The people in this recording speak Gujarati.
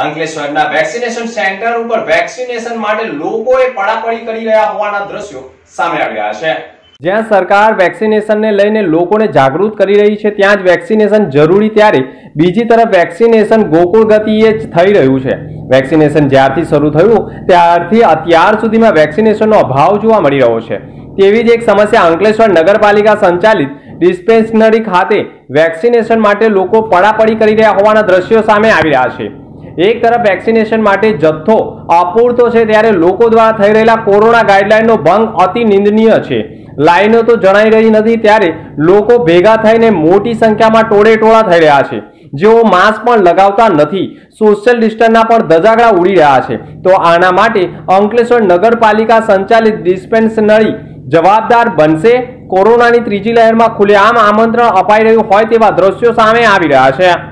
અંકલેશ્વરના વેક્સિનેશન સેન્ટર ઉપર વેક્સિનેશન માટે લોકોએ પડાપડી કરી રહ્યા હોવાના દ્રશ્યો સામે આવી રહ્યા છે। જ્યાં સરકાર વેક્સિનેશનને લઈને લોકોને જાગૃત કરી રહી છે, ત્યાં જ વેક્સિનેશન જરૂરી, ત્યારે બીજી તરફ વેક્સિનેશન ગોકુળ ગતિએ જ થઈ રહ્યું છે। વેક્સિનેશન જ્યારથી શરૂ થયું ત્યારથી અત્યાર સુધીમાં વેક્સિનેશનનો અભાવ જોવા મળી રહ્યો છે। તેવી જ એક સમસ્યા અંકલેશ્વર નગરપાલિકા સંચાલિત ડિસ્પેન્સરી ખાતે વેક્સિનેશન માટે લોકો પડાપડી કરી રહ્યા હોવાના દ્રશ્યો સામે આવી રહ્યા છે। એક તરફ વેક્સિનેશન માટે જથ્થો અપૂરતો છે, ત્યારે લોકો દ્વારા થઈ રહેલા કોરોના ગાઈડલાઈનનો ભંગ અતિ નિંદનીય છે। લાઈનો તો જણાઈ રહી નથી, ત્યારે લોકો ભેગા થઈને મોટી સંખ્યામાં ટોળેટોળા થઈ રહ્યા છે, જેઓ માસ્ક પણ લગાવતા નથી, સોશિયલ ડિસ્ટન્સના પણ ધજાગડા ઉડી રહ્યા છે। તો આના માટે અંકલેશ્વર નગરપાલિકા સંચાલિત ડિસ્પેન્સરી જવાબદાર બનશે? કોરોનાની ત્રીજી લહેરમાં ખુલ્લેઆમ આમંત્રણ અપાઈ રહ્યું હોય તેવા દ્રશ્યો સામે આવી રહ્યા છે।